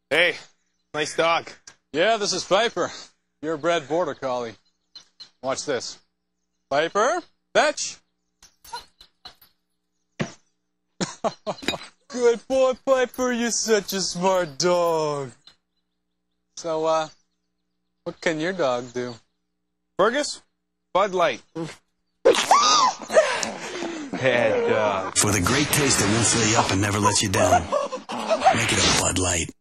Hey, nice dog. Yeah, this is Piper, purebred border collie. Watch this. Piper, fetch. Good boy, Piper. You're such a smart dog. So, what can your dog do? Fergus, Bud Light. Bad dog. For the great taste that won't fill you up and never lets you down. Make it a Bud Light.